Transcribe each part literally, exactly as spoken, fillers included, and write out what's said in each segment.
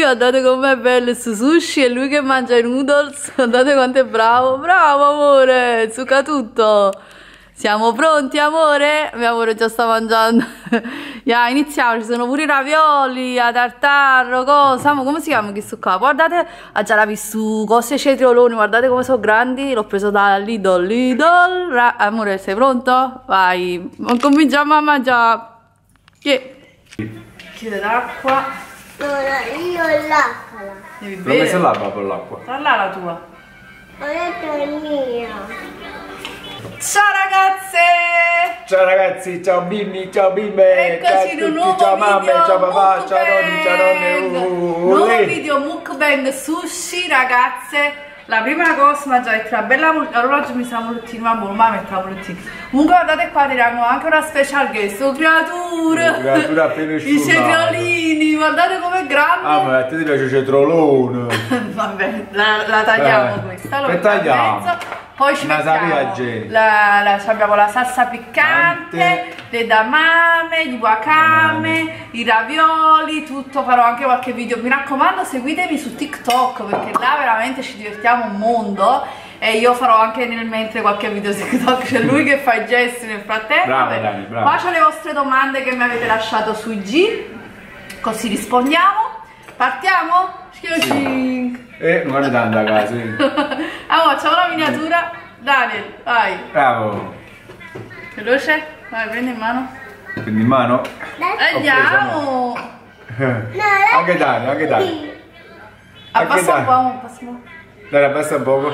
guardate com'è bello su sushi e lui che mangia i noodles, guardate quanto è bravo, bravo amore, succa tutto. Siamo pronti amore? Mio amore già sta mangiando. Yeah, iniziamo, ci sono pure i ravioli, a tartaro, cosa, ma come si chiama questo qua? Guardate, ha già la visto cose cetrioloni, guardate come sono grandi, l'ho preso da Lidl, Lidl, Ra amore sei pronto? Vai, non cominciamo a mangiare. Che? Chiede l'acqua. No, io l'acqua. Devi L'ho bere. messa l'acqua per l'acqua. Sta là la tua. Ho detto è mia. Ciao ragazze! Ciao ragazzi, ciao bimbi, ciao bimbe, Eccoci in un nuovo ciao video mamme, ciao papà, ciao nonni, ciao mukbang. nonne. uh, Nuovo uh, video mukbang sushi ragazze. La prima cosa mangiare una bella orologio mi sa moltino, ma ma mettiamo moltino. Comunque guardate qua, tiriamo anche una special guest, oh creatura! Oh, creatura appena I sciurlata. cetriolini, guardate com'è grande! Ah, ma a te ti piace il cetriolone? Vabbè, la, la tagliamo Eh, questa, la che mettiamo in tagliamo? mezzo. Poi ci Una mettiamo sappiagge. la, la, abbiamo la salsa piccante, Ante. le damame, gli wakame, i ravioli, tutto. Farò anche qualche video. Mi raccomando, seguitemi su TikTok perché là veramente ci divertiamo un mondo. E io farò anche nel mentre qualche video su TikTok. C'è lui che fa i gesti nel frattempo. Brava, Dani, brava. Qua c'ho le vostre domande che mi avete lasciato su I G, così rispondiamo. Partiamo? Sì. Eh, non è tanto a casa. sì. Allora, facciamo la miniatura. Daniel, vai. Bravo. Veloce. Vai, prendi in mano. Prendi in mano. Andiamo. Anche Dani, anche Dani. Abbassa Dani. un po', abbassa un po'. Dai, abbassa un poco.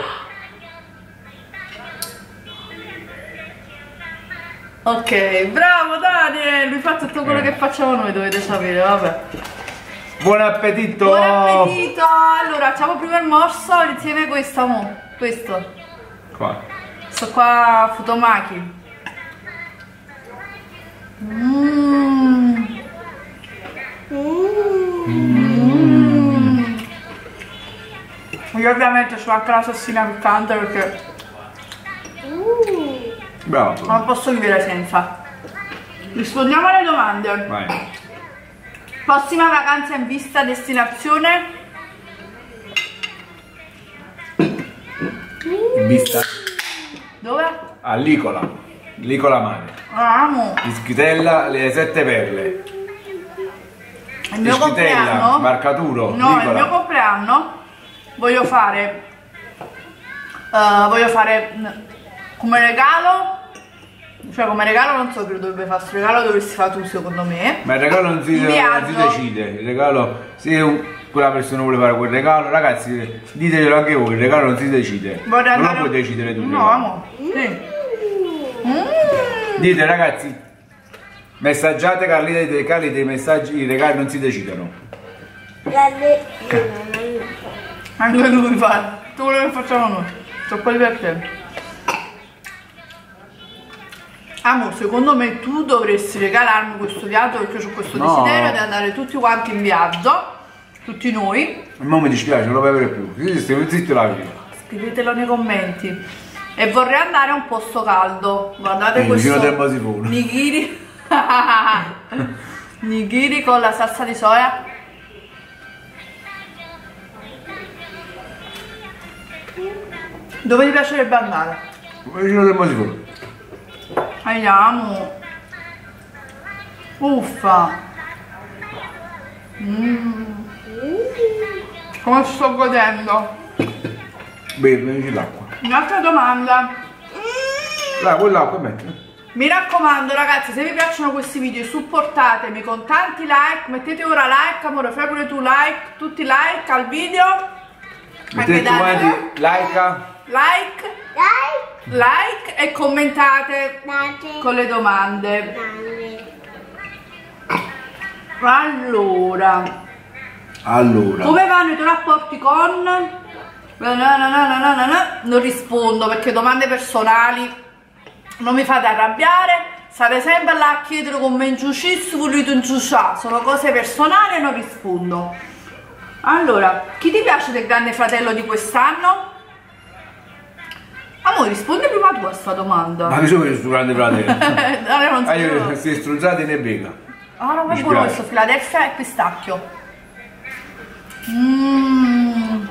Ok, bravo Daniel. Lui fa tutto quello Eh. che facciamo noi, dovete sapere, vabbè. Buon appetito! Buon appetito. Allora, facciamo prima il morso insieme a questo, mo. Questo. Qua. Questo qua, futomaki. Mmm. Mm. Io ovviamente c'ho anche la salsina piccante perché Bravo. non posso vivere senza. Rispondiamo alle domande. Vai. Prossima vacanza in vista, destinazione? In vista Dove? a Licola. Licola Mare. Amo. Ischitella, le sette perle. Il mio Ischitella, compleanno? Marcaturo, No, il Licola. mio compleanno voglio fare uh, voglio fare mm, come regalo, cioè come regalo non so che dovrebbe fare questo regalo, dovresti fare tu secondo me. Ma il regalo non si, Un non si viaggio. decide. Il regalo, se un- quella persona vuole fare quel regalo, ragazzi, ditelo anche voi, il regalo non si decide. Vorrei non lo andare- puoi decidere tu. il No, regalo. amo. Sì. Mm. Dite ragazzi, messaggiate Carlita e dei Carli dei messaggi, i regali non si decidono. Anche lui fa tutto quello che facciamo noi. Sono quelli per te. Amore, secondo me tu dovresti regalarmi questo viaggio perché ho questo No. desiderio di andare tutti quanti in viaggio, tutti noi. Non mi dispiace, non lo puoi avere più. Sì, stiamo zitto la vita. Scrivetelo nei commenti. E vorrei andare a un posto caldo. Guardate Sì, questo vicino del Mosifone. nigiri. Nigiri con la salsa di soia. Dove ti piacerebbe andare? Vicino del Mosifone. Andiamo. Uffa. Mm. Come sto godendo. Beh, bevi l'acqua. Un'altra domanda. Dai, quell'acqua metti. Mi raccomando ragazzi, se vi piacciono questi video supportatemi con tanti like, mettete ora like, amore, fai pure tu like, tutti like al video. Mettete Anche Daniel. quanti, like. Like, like e commentate con le domande. Allora, Allora. come vanno i tuoi rapporti con... No, no, no, no, no, no, no. Non rispondo perché domande personali non mi fate arrabbiare, state sempre là a chiedere come inciucissi, volete inciuciare, sono cose personali e non rispondo. Allora, chi ti piace del Grande Fratello di quest'anno? Amore, rispondi prima tu a sta domanda. Ma che sono questo grande fratello? Allora, non Ah, so. io questi strunzati ne bega. Ah, no, ma Mi è buono spiace. questo, Philadelphia e pistacchio. Mm.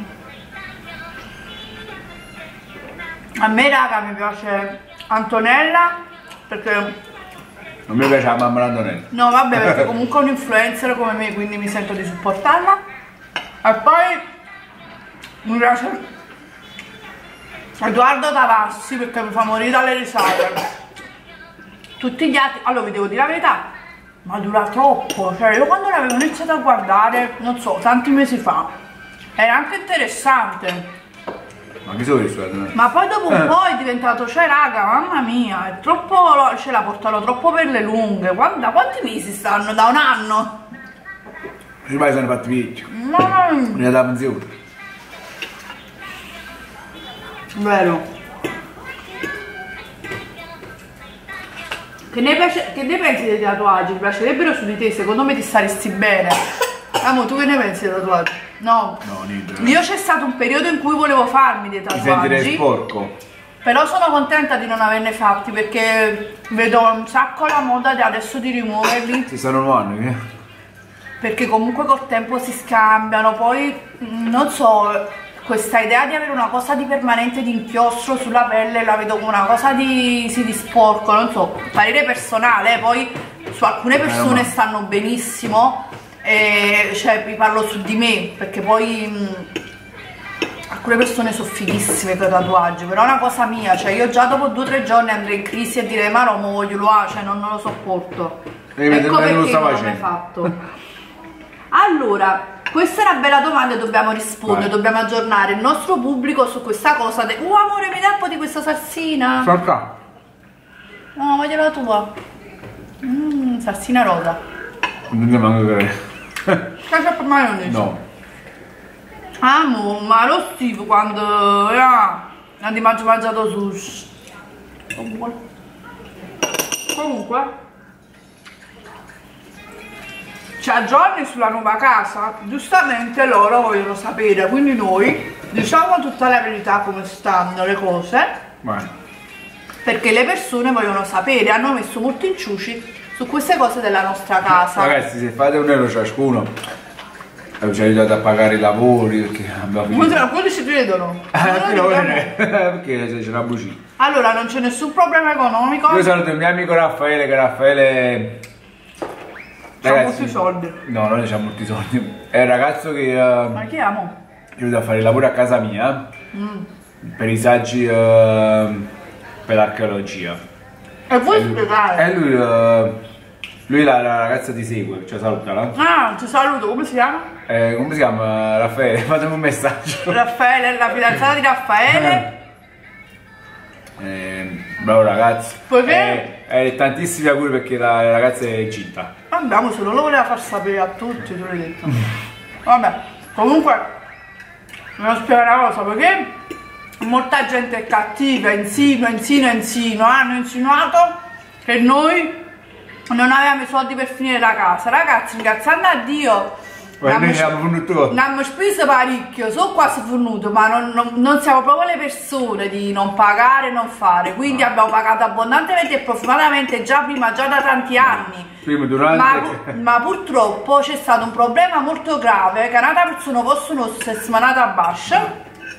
A me raga mi piace Antonella perché... Non mi piace la mamma Antonella. No vabbè perché comunque è un influencer come me, quindi mi sento di supportarla. E poi mi piace Edoardo Tavassi perché mi fa morire dalle risate. Tutti gli altri, allora vi devo dire la verità, ma dura troppo, cioè io quando l'avevo iniziato a guardare, non so, tanti mesi fa, era anche interessante. Ma chi sono questo? Ma poi dopo un eh. po' è diventato, cioè raga, mamma mia, è troppo, ce la portano troppo per le lunghe. Da quanti mesi stanno? Da un anno? Ormai sono fatti vecchio. Ma... Mi da pensione. Vero. Che ne, piace, che ne pensi dei tatuaggi? Mi piacerebbero su di te, secondo me ti staresti bene. Amo, tu che ne pensi dei tatuaggi? No. No, niente. Io c'è stato un periodo in cui volevo farmi dei tatuaggi. Mi sentirei sporco. Però sono contenta di non averne fatti perché vedo un sacco la moda di adesso di rimuoverli. Ci sono nuovi, eh? Perché comunque col tempo si scambiano, poi non so, questa idea di avere una cosa di permanente di inchiostro sulla pelle la vedo come una cosa di, sì, di sporco, non so, parere personale, poi su alcune persone eh, stanno benissimo, e, cioè vi parlo su di me, perché poi mh, alcune persone sono fighissime con i tatuaggi, però è una cosa mia, cioè io già dopo due o tre giorni andrei in crisi e direi ma no, mo voglio, ah, cioè non, non lo sopporto, e ecco perché non l'ho fatto. Allora, questa è una bella domanda e dobbiamo rispondere, vai. Dobbiamo aggiornare il nostro pubblico su questa cosa. De... Oh amore, mi dai un po' di questa salsina? Salsa. No, voglio la tua. Mmm, salsina rosa. Non ti manco che... Ketchup maionese? No. Amo, ma lo Steve quando... Ah, non ti mangio mangiato sushi. Comunque... ci aggiorni sulla nuova casa, giustamente loro vogliono sapere, quindi noi diciamo tutta la verità come stanno le cose, vai. Perché le persone vogliono sapere, hanno messo molti inciuci su queste cose della nostra casa. Ragazzi, se fate un euro ciascuno ci aiutate a pagare i lavori, perché abbiamo finito. Ma quelli si vedono. Eh, no, perché c'è una bucina. Allora non c'è nessun problema economico. Io saluto il mio amico Raffaele, che Raffaele... C'ha molti soldi. No, non c'ha molti soldi. È un ragazzo che... Uh, Ma chi amo? Io devo fare i lavori a casa mia, mm. per i saggi uh, per l'archeologia. E vuoi spiegare? E lui, uh, lui la, la ragazza ti segue, cioè salutala. Ah, ti saluto, come si chiama? Eh, come si chiama? Raffaele, fatemi un messaggio. Raffaele, la fidanzata di Raffaele. Eh, bravo ragazzo. Perché? Eh, eh, tantissimi auguri perché la ragazza è incinta. Vabbè, se non lo voleva far sapere a tutti, te l'ho detto. Vabbè, comunque, devo spiegare una cosa, perché molta gente è cattiva, insinua, insinua, insinua, hanno insinuato che noi non avevamo i soldi per finire la casa. Ragazzi, ringraziando a Dio, non abbiamo speso parecchio, sono quasi fornuto, ma non, non, non siamo proprio le persone di non pagare e non fare, quindi no. Abbiamo pagato abbondantemente e profumatamente già prima, già da tanti anni. Prima, durante... ma, ma purtroppo c'è stato un problema molto grave, che una persona possono essere smanata a bascia.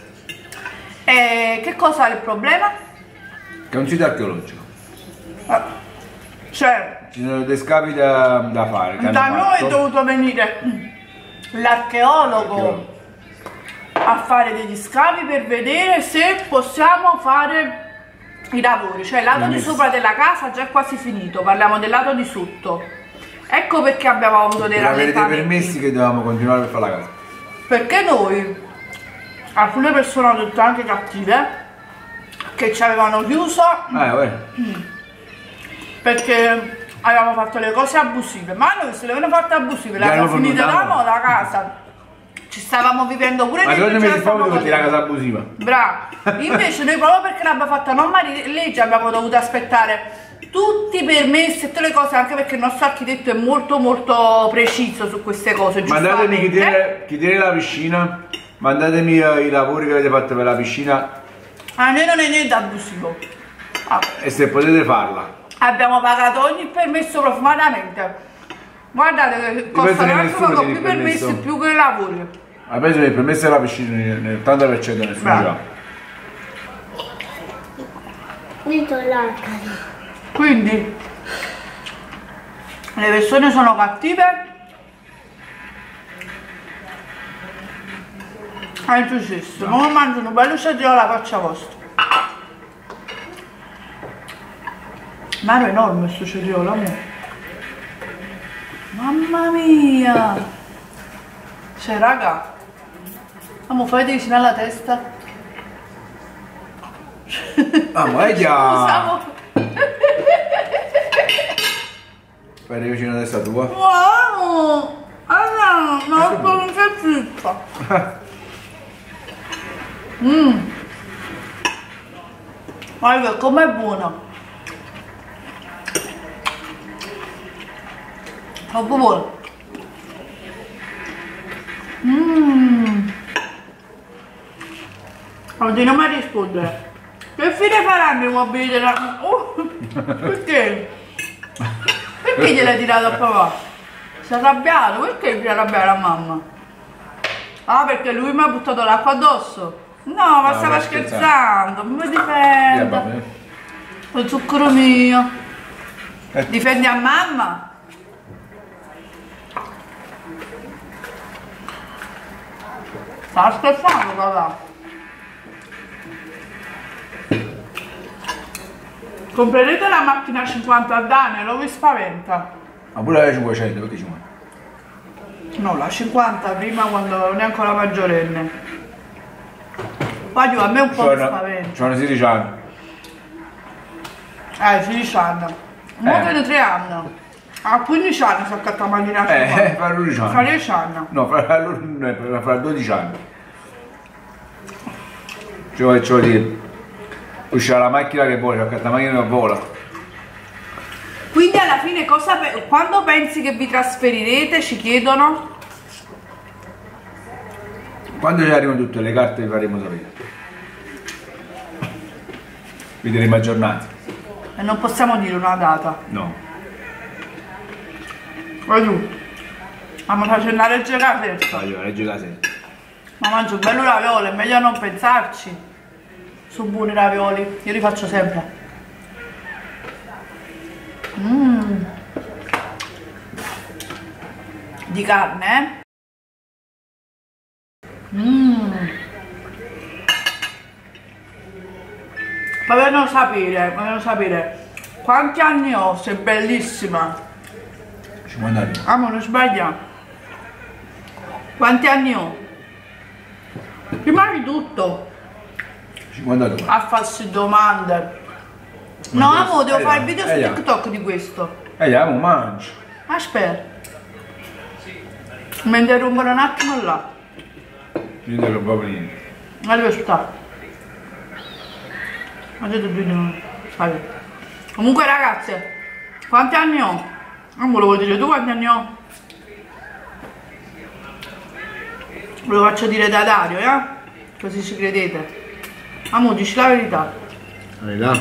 E che cosa è il problema? Che è un sito archeologico. Eh, cioè, ci sono dei scavi da, da fare. Da noi è dovuto venire l'archeologo a fare degli scavi per vedere se possiamo fare i lavori, cioè il lato di sopra della casa già è quasi finito, parliamo del lato di sotto. Ecco perché abbiamo avuto dei rallentamenti. Avete permessi che dovevamo continuare per fare la casa. Perché noi, alcune persone hanno detto anche cattive, che ci avevano chiuso eh, perché avevamo fatto le cose abusive, ma noi se le avevano fatte abusive, le abbiamo finite da mo' la casa. Ci stavamo vivendo pure ma secondo me si fa tutti la casa abusiva. Bravo. Invece noi proprio perché l'abbiamo fatta non legge abbiamo dovuto aspettare tutti i permessi e tutte le cose, anche perché il nostro architetto è molto molto preciso su queste cose. Mandatemi chi tiene, chi tiene la piscina, mandatemi uh, i lavori che avete fatto per la piscina. A noi non è niente abusivo. Ah. E se potete farla. Abbiamo pagato ogni permesso profumatamente. Guardate che costano anche poco più permessi più che i lavori. Ha preso il permesso della piscina nel ottanta per cento nessuno ce l'ha. Dito l'arcano. Quindi le persone sono cattive. Ah, giusto, ma mangiano un bello cetriolo alla faccia vostra. Ma è enorme questo cetriolo, amore. Mamma mia! Cioè, raga, amo, fai vicino alla testa. Ah, ma è già! Usavo. Fai vicino alla testa tua? Wow! Ah no, ma non c'è zuppa. Mmm. Guarda com'è buono. Troppo buono. Mmm. Continuiamo a rispondere. Che fine faranno i mobili della... Oh, perché? Perché gliel'hai tirato a papà? Si è arrabbiato? Perché si è arrabbiato la mamma? Ah, perché lui mi ha buttato l'acqua addosso? No, ma no, stava scherzando, mi difenda. Lo zucchero mio. Eh. Difendi a mamma? Stava scherzando papà. Comprerete la macchina cinquanta a Daniel, lo vi spaventa? Ma pure la cinquecento, perché cinquanta? No, la cinquanta prima quando non è ancora maggiorenne. Poi a me un po' mi spaventa. C'hanno sedici anni. Eh, sedici anni. Mo' Eh. vedo tre anni. A quindici anni sono accattata la macchina Eh, cinquanta. fra dodici anni. Fra dieci anni. No, fra, fra, fra dodici anni. Ci voglio dire. Uscirà la macchina che vuole, c'è la macchina che vola. Quindi alla fine cosa pe- quando pensi che vi trasferirete, ci chiedono? Quando ci arrivano tutte le carte vi faremo sapere. Vi terremo aggiornati. E non possiamo dire una data. No. Vai giù. Mamma faccio andare a giocare adesso. Voglio leggere la sera. Ma mangio un bello raviolo, è meglio non pensarci. Sono buoni i ravioli, io li faccio sempre. Mmm. Di carne, eh? Mmm. Vogliono sapere, vogliono sapere quanti anni ho, sei bellissima. cinquanta anni. Ah, ma non sbaglia. Quanti anni ho? Prima di tutto cinquantadue. a farsi domande. No, amo, devo Eh, fare il video su eh, TikTok di questo. E eh, amo, mangio. Aspetta. Mi interrompono un attimo là. Io non devo proprio niente. Ma dove sta? Ma se tu non sai. Comunque ragazze, quanti anni ho? Non volevo dire tu quanti anni ho? Ve lo faccio dire da Dario, eh? Così ci credete. Amo, dici la verità. La verità?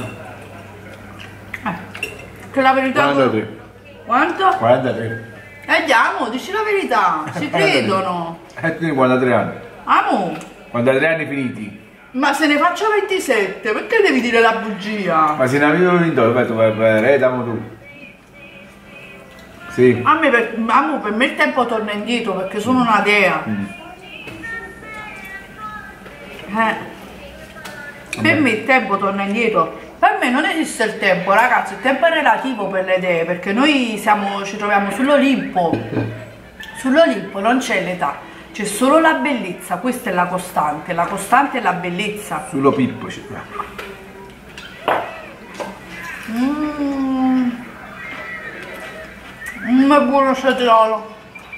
Eh, che la verità... quarantatré. Quanto? quarantatré. Eh già, amo, dici la verità. Si credono. Eh, tu hai quarantatré anni. Amo, quarantatré anni finiti. ma se ne faccio ventisette, perché devi dire la bugia? Ma se ne avevo vinto, ho fatto per redamo tu. Sì. A me per, amo, per me il tempo torna indietro perché sono una dea. Mm. Eh. Per me il tempo torna indietro. Per me non esiste il tempo, ragazzi, il tempo è relativo per le dee, perché noi siamo, ci troviamo sull'Olimpo. Sull'Olimpo non c'è l'età, c'è solo la bellezza, questa è la costante, la costante è la bellezza. Sullo Pippo c'è. Mmm. Mmm, è buono cetriolo.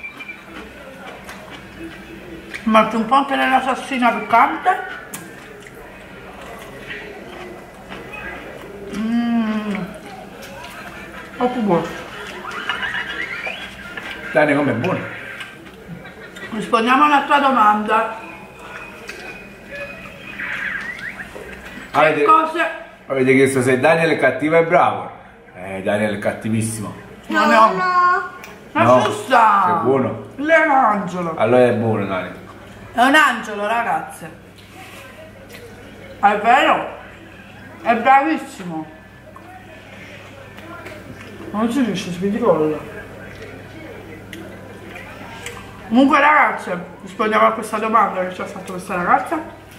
Metto un po' anche nella salsina piccante. Mmm. Troppo buono. Dani, com'è buono? Rispondiamo alla tua domanda. Avete, Che cose... avete chiesto se Daniel è cattivo e bravo? Eh, Daniel è cattivissimo. No, No, no. no. Ma No, giusta! è buono. L'angelo. Allora è buono, Daniel. È un angelo, ragazze. È vero? È bravissimo. Non si riesce a spingicolla. Comunque ragazze, rispondiamo a questa domanda che ci ha fatto questa ragazza.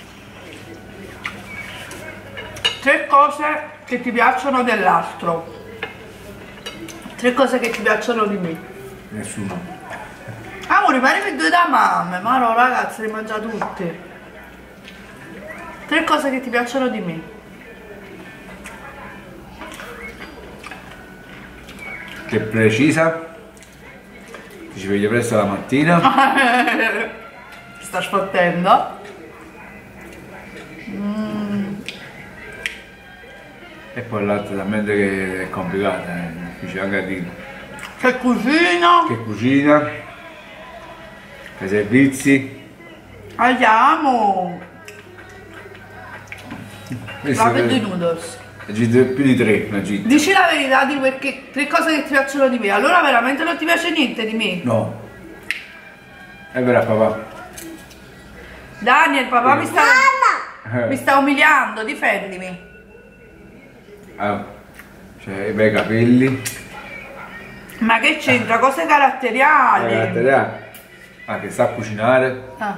Tre cose che ti piacciono dell'altro. Tre cose che ti piacciono di me. Nessuno. Amore, paremi due da mamme, ma no ragazzi, li mangia tutti. Tre cose che ti piacciono di me. Che è precisa. Ti ci veglia presto la mattina. Ti sta sfottendo. Mm. E poi l'altro talmente che è complicata, è difficile anche a dire. Che cucina. Che cucina. Che servizi. Andiamo. Questo Ramen è- di noodles. è più di tre, una gita. Dici la verità, di perché tre cose che ti piacciono di me. Allora veramente non ti piace niente di me. No. È vero papà. Daniel, papà mi sta, Eh. mi sta umiliando, difendimi. Ah, cioè i bei capelli. Ma che c'entra? Cose caratteriali. Caratteriali. Ah, che sa cucinare. Ah.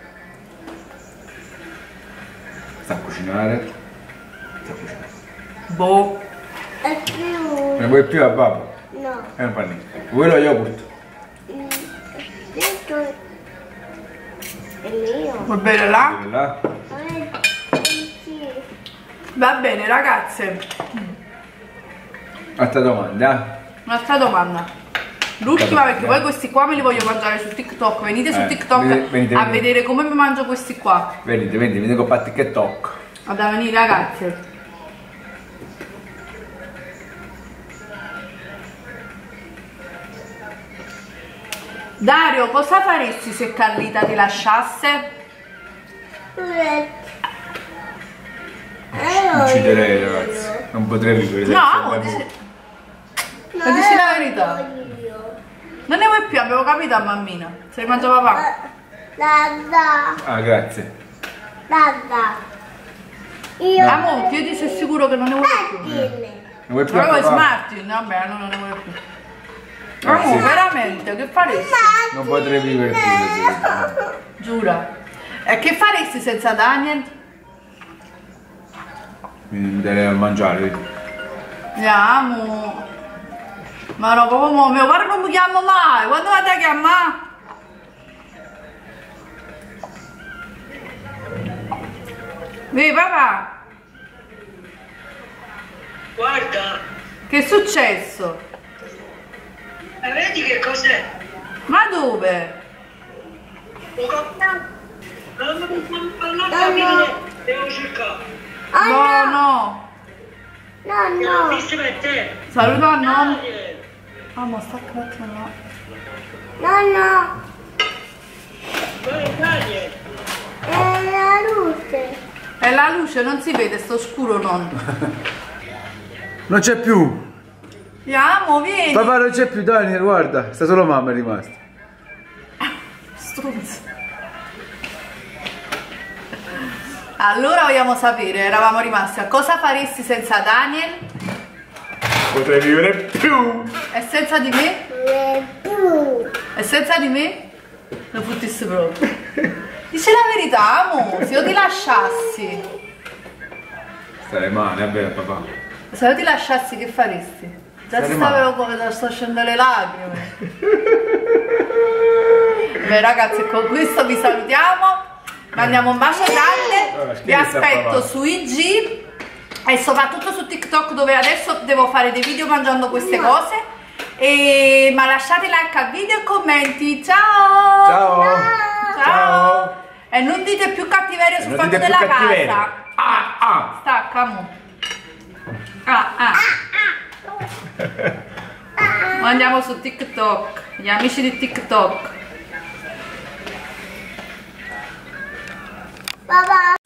Sa cucinare. Sa cucinare. Boh. È più... Ne vuoi più a babbo? No. E non fa niente. Vuoi lo yogurt? Mm, Questo è mio. Va bene là? Quello là. Eh, sì. Va bene ragazze. Altra domanda. Un'altra domanda. L'ultima perché poi questi qua me li voglio mangiare su TikTok. Venite su Eh, TikTok venite- venite, a venite. vedere come mi mangio questi qua. Venite, venite, venite con patti che tocco. Vado a venire ragazze. Dario, cosa faresti se Carlita ti lasciasse? Eh, Ucciderei ragazzi. Non potrei vivere senza No, il dici, lavoro. ma dici la verità. io. Non ne vuoi più, avevo capito a mammina. Se li mangia papà. Dada, Ah, grazie. dada. Io... Amore, io ti sei sicuro che non ne vuoi più? Martin. Non vuoi più a Ma vuoi papà? Martin? Vabbè, allora non ne vuoi più. Eh, Amore, sì. veramente, che faresti? Non potrei vivere più senza di Giura. E che faresti senza Daniel? te. Mi darei a mangiare, vedi? Andiamo. Ma no, proprio mo, mio padre non mi chiama mai. Quando vado a chiamare? Vedi papà? Guarda, Che è successo? e vedi che cos'è? Ma dove? Un cappello? Non non capire, devo cercare. Oh, No, no. no. No, L'ho no. visto per te. Saluta a nonno. Daniel, Ah, ma sta cazzo no. No, no. vai Daniel. È la luce. È la luce, non si vede, sto scuro nonno. Non c'è più. Andiamo, vieni. Papà non c'è più, Daniel, guarda. Sta solo mamma è rimasta. Struzzo. Allora vogliamo sapere, eravamo rimasti a cosa faresti senza Daniel Potrei vivere più. e senza di me? Le blu. E senza di me? Lo fottissi proprio. Dici la verità, amo, se io ti lasciassi, Starei male, vabbè papà. se io ti lasciassi che faresti? Già ti Starei stavo come sto scendendo le lacrime. Beh ragazzi, con questo vi salutiamo. Mandiamo un bacio Oh, grande. Vi scherza, aspetto papà. su I G e soprattutto su TikTok, dove adesso devo fare dei video mangiando queste cose. E ma lasciate like al video e commenti. Ciao! Ciao. Ciao! Ciao. E non dite più cattiveria sul Non fatto dite più della cattiveria. casa. Ah, ah. Stacca, mo. Ah, ah. Andiamo su TikTok, gli amici di TikTok. Papà.